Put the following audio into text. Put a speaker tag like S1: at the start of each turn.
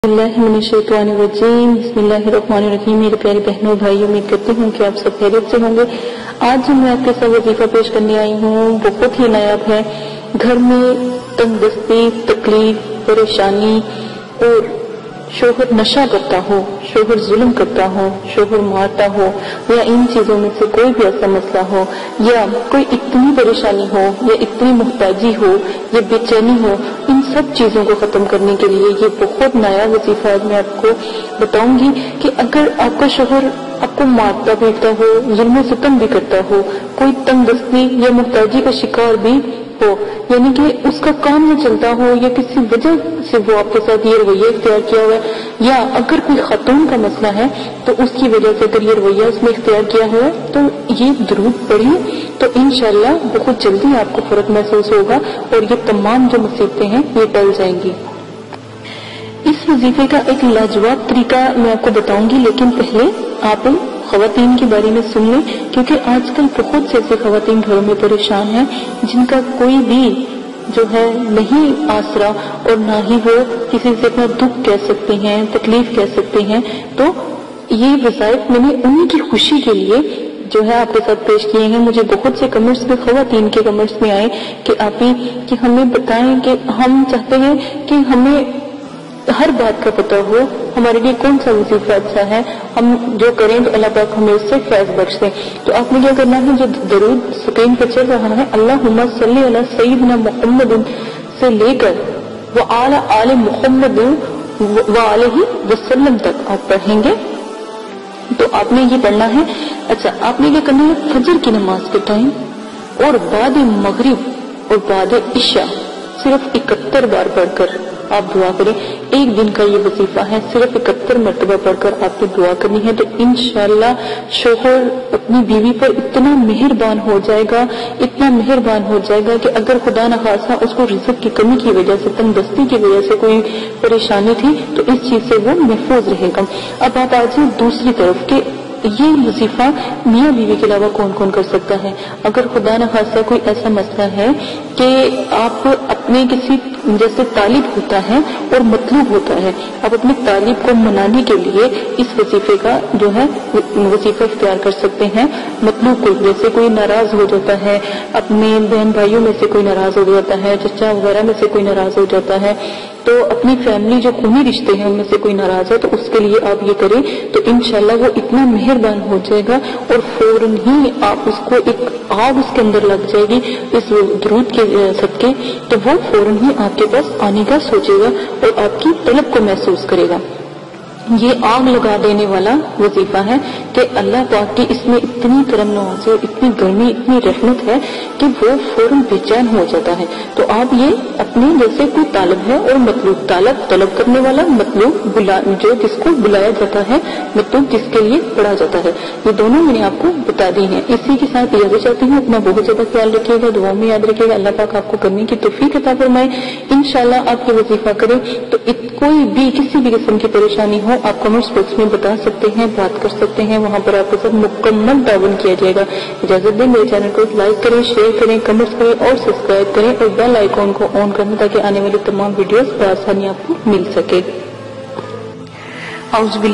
S1: बिस्मिल्लाहिर्रहमानिर्रहीम बिस्मिल्लाहिर्रहमानिर्रहीम। मेरे प्यारे बहनों भाइयों, उम्मीद करती हूँ कि आप सब खैरियत से होंगे। आज जो मैं आपके साथ वजीफा पेश करने आई हूँ बहुत ही नायाब है। घर में तंगदस्ती, तकलीफ, परेशानी और शोहर नशा करता हो, शोहर जुल्म करता हो, शोहर मारता हो, या इन चीजों में से कोई भी ऐसा मसला हो, या कोई इतनी परेशानी हो, या इतनी मुहताजी हो, या बेचैनी हो, इन सब चीजों को खत्म करने के लिए ये बहुत नया वजीफा मैं आपको बताऊंगी कि अगर आपका शोहर आपको मारता पीटता हो, जुल्म सितम भी करता हो, कोई तंगदस्ती या मुहताजी का शिकार भी हो, यानी कि उसका काम न चलता हो, या किसी वजह से वो आपके साथ ये रवैया इख्तियार किया हुआ है, या अगर कोई खातून का मसला है तो उसकी वजह से अगर ये रवैया उसमें इख्तियार किया हुआ है, तो ये दुरूद पढ़िए तो इंशाअल्लाह बहुत जल्दी आपको फर्क महसूस होगा और ये तमाम जो मुसीबतें हैं ये टल जाएंगी। इस वजीफे का एक लाजवाब तरीका मैं आपको बताऊंगी, लेकिन पहले आप खवातीन के बारे में सुन लें, क्योंकि आजकल बहुत से ऐसे खवातीन घरों में परेशान हैं जिनका कोई भी जो है नहीं आसरा और ना ही वो किसी से अपना दुख कह सकते हैं, तकलीफ कह सकते हैं। तो ये वज़ाइफ मैंने उन्हीं की खुशी के लिए जो है आपके साथ पेश किए हैं। मुझे बहुत से कमेंट्स में, खवातीन के कमेंट्स में आए कि आप ही कि हमें बताएं कि हम चाहते हैं कि हमें हर बात का पता हो, हमारे लिए कौन सा वजीफा अच्छा है, हम जो करें तो अल्लाह पाक हमें उससे फैज बख्श दे। तो आपने क्या करना है, जो दरूद स्क्रीन पर चल रहा है अल्लाहुम्मा सल्ली अला सय्यिदना मुहम्मद से लेकर व आला आले मुहम्मद व अलैहि वसल्लम तक आप पढ़ेंगे। तो आपने ये पढ़ना है। अच्छा, आपने क्या करना है, फजर की नमाज के टाइम और बाद मगरिब और बाद इशा सिर्फ 71 बार पढ़कर आप दुआ करें। एक दिन का ये वजीफा है, सिर्फ 71 मरतबा पढ़कर आपको दुआ करनी है। तो इंशाअल्लाह शोहर अपनी बीवी पर इतना मेहरबान हो जाएगा, इतना मेहरबान हो जाएगा कि अगर खुदा न खासा उसको रिज़्क़ की कमी की वजह से, तंगदस्ती की वजह से कोई परेशानी थी, तो इस चीज से वो महफूज रहेगा। अब आप आ जाए दूसरी तरफ के ये वजीफा मियाँ बीवी के अलावा कौन कौन कर सकता है। अगर खुदा न खासा कोई ऐसा मसला है कि आप अपने किसी, जैसे तालिब होता है और मतलूब होता है, आप अपने तालिब को मनाने के लिए इस वजीफे का जो है वजीफा इख्तियार कर सकते हैं। मतलूब को, जैसे कोई नाराज हो जाता है, अपने बहन भाइयों में से कोई नाराज हो जाता है, चचा वगैरह में से कोई नाराज हो जाता है, तो अपनी फैमिली जो खूनी रिश्ते हैं उनमें से कोई नाराज है, तो उसके लिए आप ये करें तो इंशाल्लाह वो इतना मेहरबान हो जाएगा और फौरन ही आप उसको एक आग उसके अंदर लग जाएगी इस दरूद के सदके, तो वो फौरन ही आपके पास आने का सोचेगा और आपकी तलब को महसूस करेगा। ये आग लगा देने वाला वजीफा है कि अल्लाह पाक की इसमें इतनी करम नवाज़ी और इतनी गर्मी, इतनी रहमत है कि वो फौरन बेचैन हो जाता है। तो आप ये अपने, जैसे कोई तालब है और मतलूब, तलब करने वाला, मतलूब जो जिसको बुलाया जाता है, मतलूब जिसके लिए पढ़ा जाता है, ये दोनों मैंने आपको बता दी है। इसी के साथ इजाजत चाहती हूँ। अपना बहुत ज्यादा ख्याल रखिएगा, दुआ में याद रखिएगा। अल्लाह पाक आपको करने की तौफीक अता फरमाए। इंशाअल्लाह आप ये वजीफा करें तो कोई भी किसी भी किस्म की परेशानी हो आप कमेंट्स बॉक्स में बता सकते हैं, बात कर सकते हैं, वहां पर आपके साथ मुकम्मल ताउन किया जाएगा। इजाजत दें, मेरे चैनल को लाइक करें, शेयर करें, कमेंट्स करें और सब्सक्राइब करें और बेल आइकॉन को ऑन करें ताकि आने वाली तमाम वीडियोस बआसानी आपको मिल सके।